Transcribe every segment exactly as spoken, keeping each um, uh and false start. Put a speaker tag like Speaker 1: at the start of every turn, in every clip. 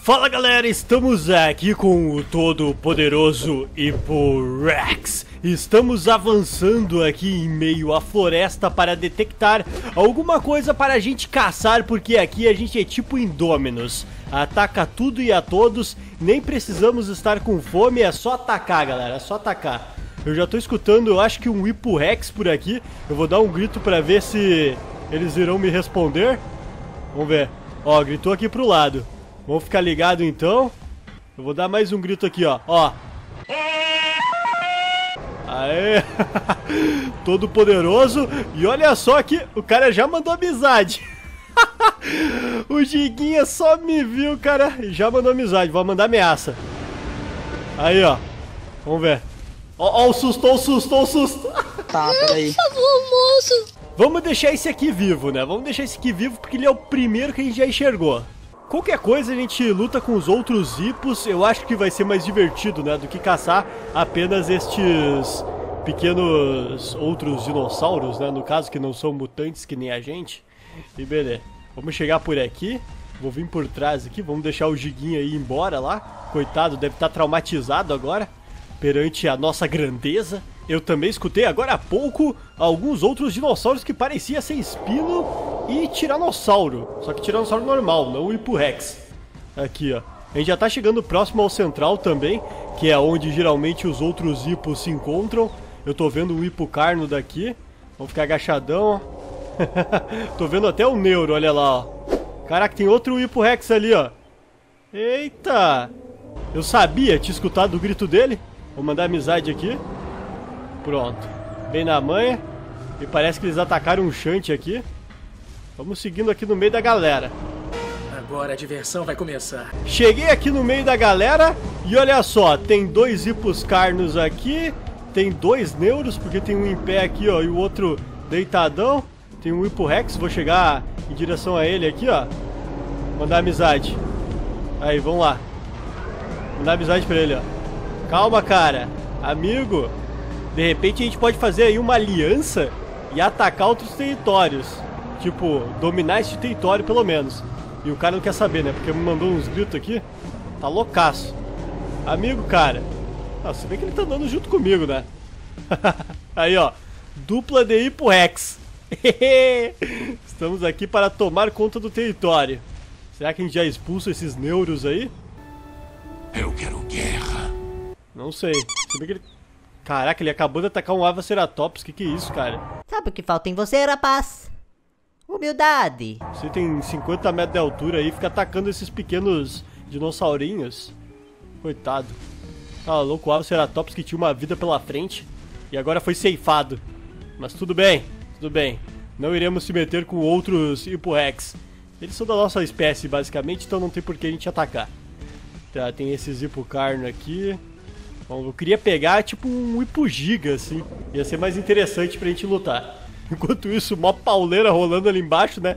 Speaker 1: Fala galera, estamos aqui com o todo-poderoso Hippo-Rex. Estamos avançando aqui em meio à floresta para detectar alguma coisa para a gente caçar, porque aqui a gente é tipo Indominus. Ataca tudo e a todos, nem precisamos estar com fome, é só atacar galera, é só atacar. Eu já tô escutando, eu acho que um Hippo-Rex por aqui. Eu vou dar um grito para ver se eles irão me responder. Vamos ver, ó, gritou aqui pro lado. Vamos ficar ligado então. Eu vou dar mais um grito aqui, ó. Ó. Aê. Todo poderoso. E olha só que o cara já mandou amizade. O Giguinha só me viu, cara, e já mandou amizade. Vou mandar ameaça. Aí, ó. Vamos ver. Ó, ó o susto, ó o susto, ó o susto.
Speaker 2: Tá, peraí.
Speaker 3: Por favor, moço.
Speaker 1: Vamos deixar esse aqui vivo, né? Vamos deixar esse aqui vivo porque ele é o primeiro que a gente já enxergou. Qualquer coisa a gente luta com os outros hippos, eu acho que vai ser mais divertido, né, do que caçar apenas estes pequenos outros dinossauros, né, no caso que não são mutantes que nem a gente. E beleza, vamos chegar por aqui, vou vir por trás aqui, vamos deixar o Giguinha aí embora lá, coitado, deve estar traumatizado agora, perante a nossa grandeza. Eu também escutei agora há pouco alguns outros dinossauros que pareciam ser espino e tiranossauro. Só que tiranossauro normal, não o Hippo-Rex. Aqui, ó. A gente já tá chegando próximo ao central também, que é onde geralmente os outros hippos se encontram. Eu tô vendo um hippocarno daqui. Vamos ficar agachadão, ó. Tô vendo até o neuro, olha lá, ó. Caraca, tem outro Hippo-Rex ali, ó. Eita! Eu sabia, tinha escutado o grito dele. Vou mandar amizade aqui. Pronto, bem na manha. E parece que eles atacaram um Shunt aqui. Vamos seguindo aqui no meio da galera.
Speaker 4: Agora a diversão vai começar.
Speaker 1: Cheguei aqui no meio da galera. E olha só, tem dois Hippos-Carnos aqui. Tem dois Neuros, porque tem um em pé aqui, ó, e o outro deitadão. Tem um Hippo-Rex, vou chegar em direção a ele aqui, ó. Mandar amizade. Aí, vamos lá. Mandar amizade pra ele, ó. Calma, cara. Amigo. De repente a gente pode fazer aí uma aliança e atacar outros territórios. Tipo, dominar esse território pelo menos. E o cara não quer saber, né? Porque me mandou uns gritos aqui. Tá loucaço. Amigo, cara. Ah, se bem que ele tá andando junto comigo, né? Aí, ó. Dupla de Hippo-Rex. Estamos aqui para tomar conta do território. Será que a gente já expulsa esses neuros aí?
Speaker 5: Eu quero guerra.
Speaker 1: Não sei. Se bem que ele... Caraca, ele acabou de atacar um Avaceratops, que que é isso, cara?
Speaker 3: Sabe o que falta em você, rapaz? Humildade.
Speaker 1: Você tem cinquenta metros de altura aí, fica atacando esses pequenos dinossaurinhos. Coitado. Tá louco, o Avaceratops que tinha uma vida pela frente e agora foi ceifado. Mas tudo bem, tudo bem. Não iremos se meter com outros Hippo-Rex. Eles são da nossa espécie, basicamente, então não tem por que a gente atacar. Tá, tem esses Hippo-Carno aqui. Bom, eu queria pegar tipo um Hippo-Giga, assim. Ia ser mais interessante pra gente lutar. Enquanto isso, mó pauleira rolando ali embaixo, né?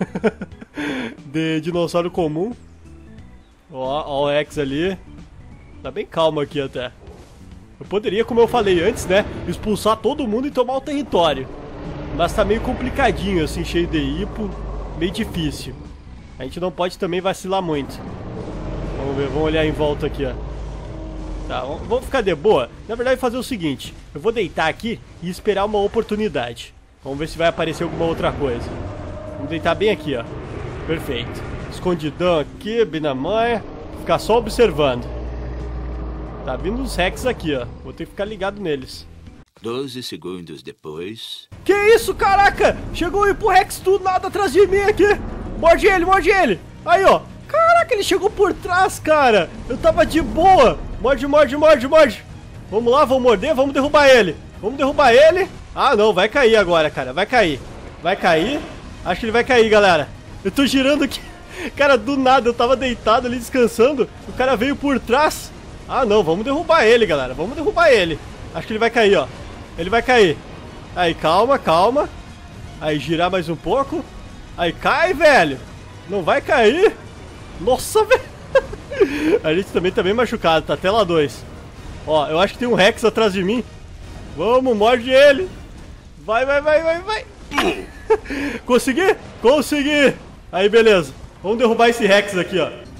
Speaker 1: De dinossauro comum. Ó, ó o Rex ali. Tá bem calmo aqui até. Eu poderia, como eu falei antes, né? Expulsar todo mundo e tomar o território. Mas tá meio complicadinho, assim, cheio de Hippo. Meio difícil. A gente não pode também vacilar muito. Vamos ver, vamos olhar em volta aqui, ó. Tá, vamos ficar de boa. Na verdade, fazer o seguinte: eu vou deitar aqui e esperar uma oportunidade. Vamos ver se vai aparecer alguma outra coisa. Vamos deitar bem aqui, ó. Perfeito. Escondidão aqui, bem na manha. Ficar só observando. Tá vindo uns Rex aqui, ó. Vou ter que ficar ligado neles.
Speaker 5: Doze segundos depois...
Speaker 1: Que isso, caraca? Chegou o Hippo-Rex do nada atrás de mim aqui. Morde ele, morde ele. Aí, ó. Caraca, ele chegou por trás, cara. Eu tava de boa. Morde, morde, morde, morde. Vamos lá, vamos morder, vamos derrubar ele. Vamos derrubar ele. Ah, não, vai cair agora, cara. Vai cair. Vai cair. Acho que ele vai cair, galera. Eu tô girando aqui. Cara, do nada, eu tava deitado ali descansando. O cara veio por trás. Ah, não, vamos derrubar ele, galera. Vamos derrubar ele. Acho que ele vai cair, ó. Ele vai cair. Aí, calma, calma. Aí, girar mais um pouco. Aí, cai, velho. Não vai cair. Nossa, velho. A gente também tá bem machucado, tá até lá dois. Ó, eu acho que tem um Rex atrás de mim. Vamos, morde ele. Vai, vai, vai, vai, vai. Consegui? Consegui. Aí, beleza. Vamos derrubar esse Rex aqui, ó.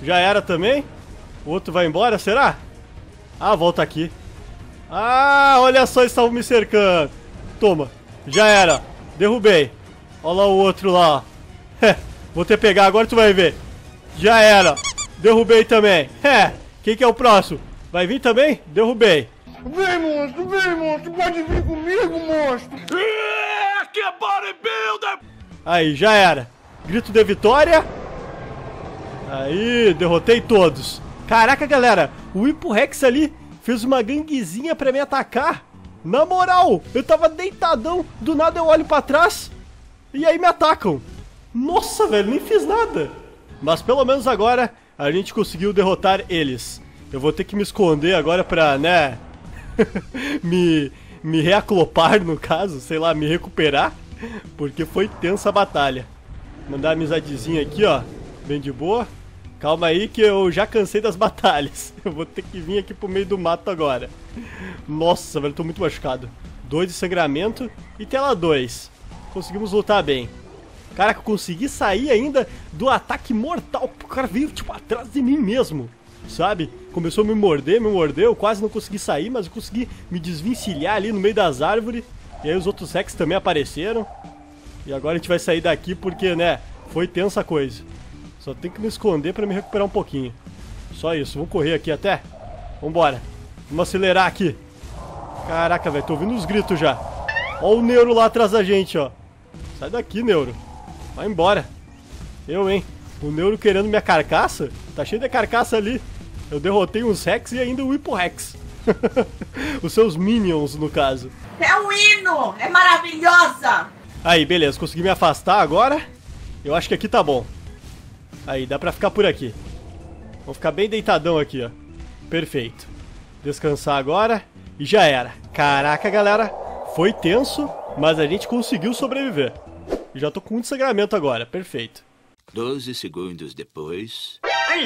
Speaker 1: Já era também. O outro vai embora, será? Ah, volta aqui. Ah, olha só, estavam me cercando. Toma, já era. Derrubei. Olha lá o outro lá, ó. Vou ter que pegar, agora tu vai ver. Já era. Derrubei também. É, quem que é o próximo? Vai vir também? Derrubei.
Speaker 2: Vem, monstro, vem, monstro. Pode vir comigo, monstro.
Speaker 5: É, que bodybuilder!
Speaker 1: Aí, já era. Grito de vitória. Aí, derrotei todos. Caraca, galera, o Hippo Rex ali fez uma ganguezinha pra me atacar. Na moral, eu tava deitadão, do nada eu olho pra trás e aí me atacam. Nossa, velho, nem fiz nada. Mas pelo menos agora a gente conseguiu derrotar eles. Eu vou ter que me esconder agora pra, né, me, me reaclopar no caso, sei lá, me recuperar. Porque foi tensa a batalha. Mandar uma amizadezinha aqui, ó, bem de boa. Calma aí que eu já cansei das batalhas. Eu vou ter que vir aqui pro meio do mato agora. Nossa, velho, eu tô muito machucado. dois de sangramento e tela dois. Conseguimos lutar bem. Caraca, eu consegui sair ainda do ataque mortal. O cara veio, tipo, atrás de mim mesmo, sabe? Começou a me morder, me mordeu. Eu quase não consegui sair, mas eu consegui me desvencilhar ali no meio das árvores. E aí os outros Rex também apareceram. E agora a gente vai sair daqui porque, né, foi tensa a coisa. Só tem que me esconder pra me recuperar um pouquinho. Só isso, vamos correr aqui até. Vambora. Vamos acelerar aqui. Caraca, velho, tô ouvindo os gritos já. Ó o Neuro lá atrás da gente, ó. Sai daqui, Neuro. Vai embora. Eu, hein. O Neuro querendo minha carcaça. Tá cheio de carcaça ali. Eu derrotei uns Rex e ainda o Hippo Rex. Os seus Minions, no caso.
Speaker 6: É um hino! É maravilhosa!
Speaker 1: Aí, beleza. Consegui me afastar agora. Eu acho que aqui tá bom. Aí, dá pra ficar por aqui. Vou ficar bem deitadão aqui, ó. Perfeito. Descansar agora. E já era. Caraca, galera. Foi tenso, mas a gente conseguiu sobreviver. E já tô com muito sangramento agora. Perfeito.
Speaker 5: doze segundos depois...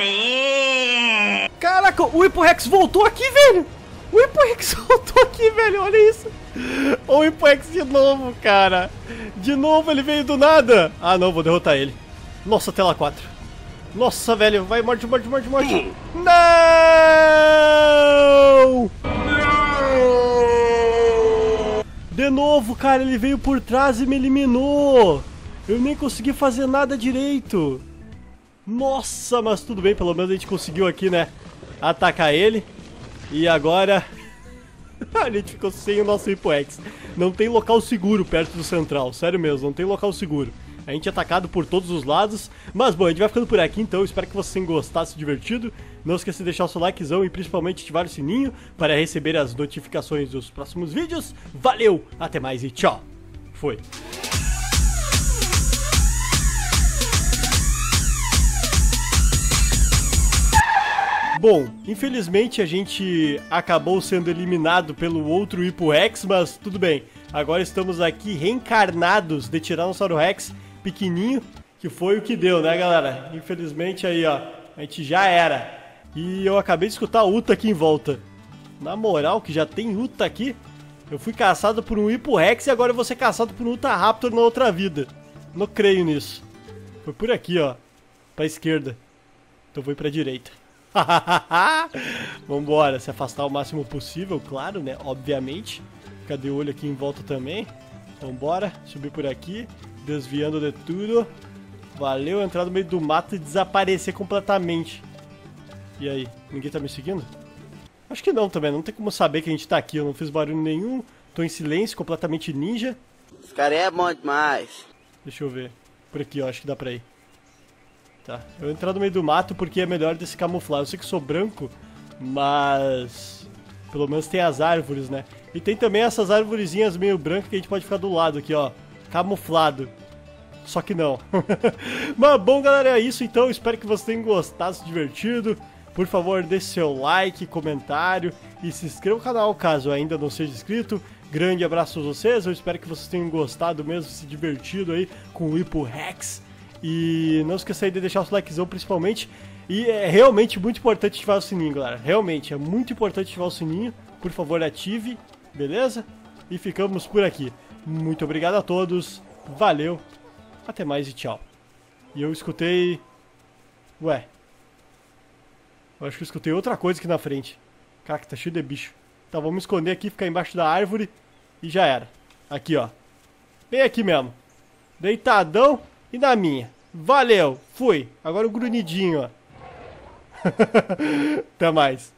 Speaker 6: Olê!
Speaker 1: Caraca, o Hippo Rex voltou aqui, velho. O Hippo Rex voltou aqui, velho. Olha isso. O Hippo Rex de novo, cara. De novo, ele veio do nada. Ah, não. Vou derrotar ele. Nossa, tela quatro. Nossa, velho. Vai, morde, morde, morde, morde. Não! De novo, cara. Ele veio por trás e me eliminou. Eu nem consegui fazer nada direito. Nossa, mas tudo bem. Pelo menos a gente conseguiu aqui, né, atacar ele. E agora a gente ficou sem o nosso Hippo Rex. Não tem local seguro perto do central. Sério mesmo, não tem local seguro. A gente é atacado por todos os lados. Mas bom, a gente vai ficando por aqui então. Espero que vocês tenham gostado, se divertido. Não esqueça de deixar o seu likezão e principalmente ativar o sininho para receber as notificações dos próximos vídeos. Valeu, até mais e tchau. Foi. Bom, infelizmente a gente acabou sendo eliminado pelo outro Hippo Rex, mas tudo bem. Agora estamos aqui reencarnados de Tiranossauro Rex pequenininho, que foi o que deu, né, galera? Infelizmente aí, ó, a gente já era. E eu acabei de escutar a Uta aqui em volta. Na moral, que já tem Uta aqui, eu fui caçado por um Hippo Rex e agora eu vou ser caçado por um Uta Raptor na outra vida. Não creio nisso. Foi por aqui, ó, pra esquerda. Então vou ir pra direita. Vambora, se afastar o máximo possível, claro, né? Obviamente. Ficar de olho aqui em volta também. Vambora, subir por aqui, desviando de tudo. Valeu, entrar no meio do mato e desaparecer completamente. E aí, ninguém tá me seguindo? Acho que não também, não tem como saber que a gente tá aqui. Eu não fiz barulho nenhum, tô em silêncio, completamente ninja.
Speaker 7: Esse cara é bom demais.
Speaker 1: Deixa eu ver, por aqui ó, acho que dá pra ir. Tá, eu vou entrar no meio do mato porque é melhor de se camuflar. Eu sei que sou branco, mas pelo menos tem as árvores, né? E tem também essas arvorezinhas meio brancas que a gente pode ficar do lado aqui, ó. Camuflado. Só que não. Mas bom, galera, é isso então. Espero que vocês tenham gostado, se divertido. Por favor, deixe seu like, comentário e se inscreva no canal caso ainda não seja inscrito. Grande abraço a vocês. Eu espero que vocês tenham gostado mesmo, se divertido aí com o Hippo Rex. E não esqueça aí de deixar o seu likezão principalmente. E é realmente muito importante ativar o sininho, galera. Realmente, é muito importante ativar o sininho. Por favor, ative, beleza? E ficamos por aqui. Muito obrigado a todos. Valeu. Até mais e tchau. E eu escutei... Ué. Eu acho que eu escutei outra coisa aqui na frente. Caraca, tá cheio de bicho. Tá, vamos me esconder aqui, ficar embaixo da árvore e já era. Aqui, ó. Bem aqui mesmo. Deitadão e na minha. Valeu, fui. Agora o grunhidinho, ó. Até mais.